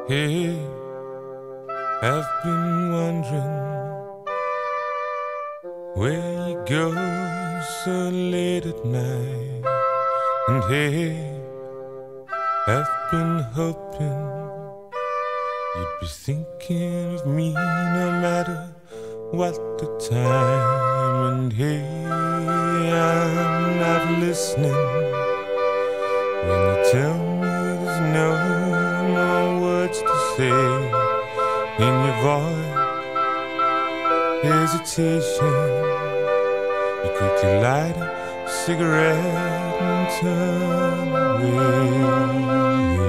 Hey, I've been wondering where you go so late at night. And hey, I've been hoping you'd be thinking of me no matter what the time. And hey, I'm not listening when you tell me there's no more words to say. In your voice, hesitation. You quickly light a cigarette and turn away.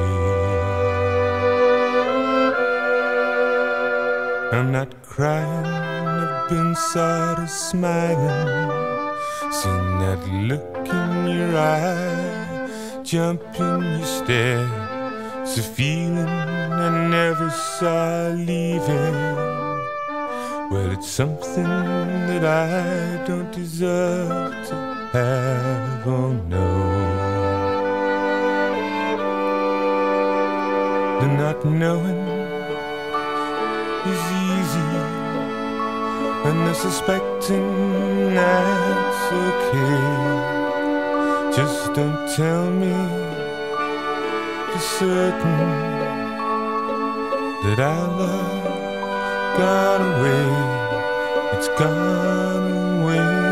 I'm not crying, I've been sort of smiling. Seen that look in your eye, jump in your stare. It's a feeling I never saw leaving. Well, it's something that I don't deserve to have, oh no. The not knowing is easy, and the suspecting that's okay. Just don't tell me for certain that our love gone away. It's gone away.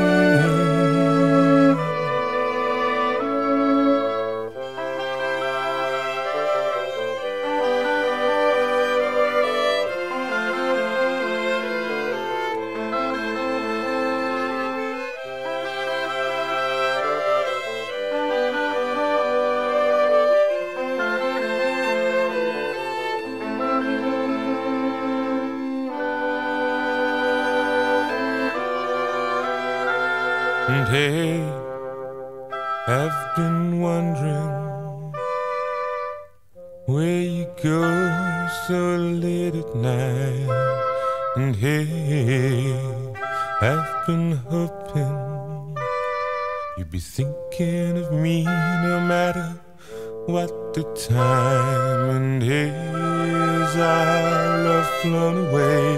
And hey, I've been wondering where you go so late at night. And hey, I've been hoping you'd be thinking of me no matter what the time. And hey, as our love flown away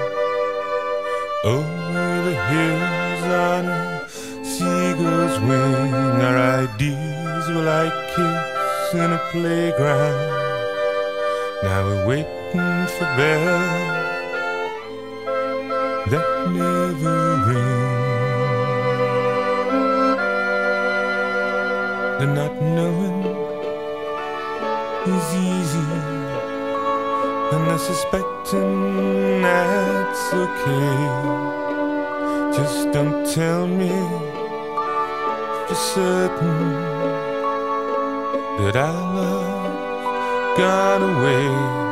over the hills on a seagull's wing, our ideas were like kids in a playground. Now we're waiting for bells that never ring. The not knowing is easy, and the suspecting that's okay. Just don't tell me for certain that our love's gone away.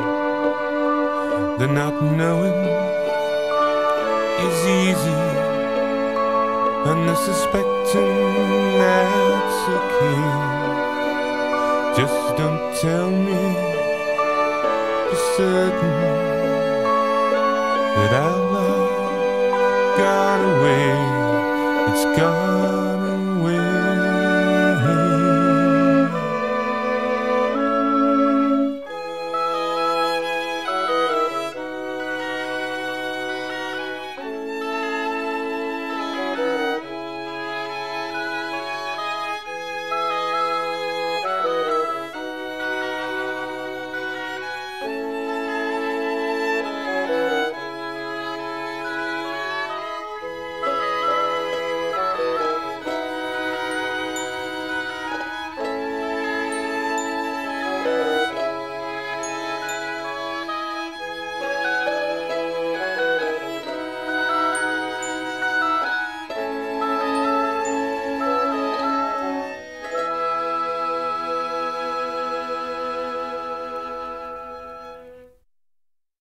The not knowing is easy, and the suspecting that's okay. Just don't tell me for certain that our love gone away. It's gone away.